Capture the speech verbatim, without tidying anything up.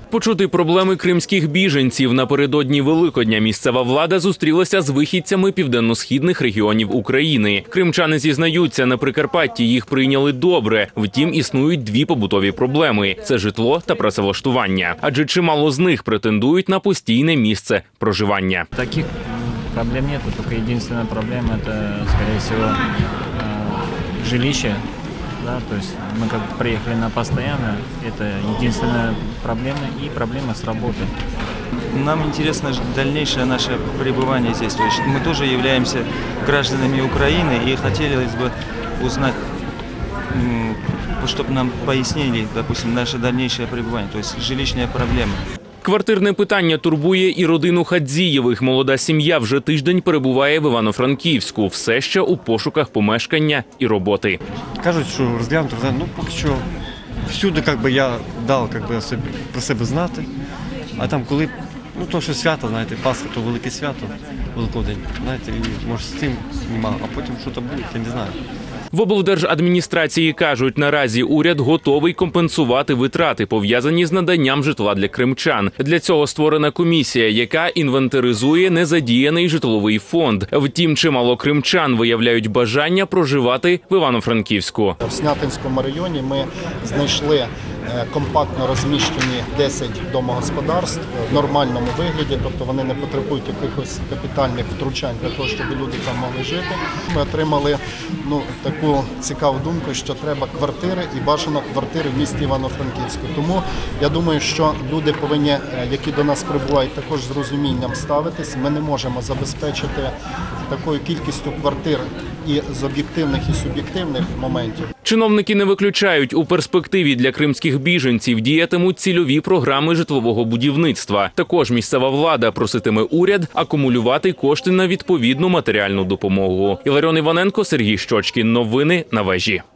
Почути проблеми кримських біженців напередодні Великодня місцева влада зустрілася з вихідцями південно-східних регіонів України. Кримчани зізнаються, на Прикарпатті їх прийняли добре. Втім, існують дві побутові проблеми – це житло та працевлаштування. Адже чимало з них претендують на постійне місце проживання. Таких проблем нет, только единственная проблема – это, скорее всего, жилище. Да, то есть мы как приехали на постоянно, это единственная проблема и проблема с работой. Нам интересно дальнейшее наше пребывание здесь. То есть мы тоже являемся гражданами Украины и хотелось бы узнать, чтобы нам пояснили, допустим, наше дальнейшее пребывание, то есть жилищная проблема. Квартирне питання турбує і родину Хадзієвих. Молода сім'я вже тиждень перебуває в Івано-Франківську. Все ще у пошуках помешкання і роботи. Кажуть, що розглянути, ну поки що всюди як би, я дав як би, про себе знати. А там коли, ну то що свято, знаєте, Пасха, то велике свято, Великодень, знаєте, і може з цим нема, а потім що там буде, я не знаю. В облдержадміністрації кажуть, наразі уряд готовий компенсувати витрати, пов'язані з наданням житла для кримчан. Для цього створена комісія, яка інвентаризує незадіяний житловий фонд. Втім, чимало кримчан виявляють бажання проживати в Івано-Франківську. В Снятинському районі ми знайшли компактно розміщені десять домогосподарств в нормальному вигляді, тобто вони не потребують якихось капітальних втручань для того, щоб люди там могли жити. Ми отримали ну, таку цікаву думку, що треба квартири і бажано квартири в місті Івано-Франківську. Тому я думаю, що люди повинні, які до нас прибувають, також з розумінням ставитись. Ми не можемо забезпечити такою кількістю квартир і з об'єктивних, і суб'єктивних моментів. Чиновники не виключають, у перспективі для кримських біженців діятимуть цільові програми житлового будівництва. Також місцева влада проситиме уряд акумулювати кошти на відповідну матеріальну допомогу. Іларіон Іваненко, Сергій Щочкін. Новини на Вежі.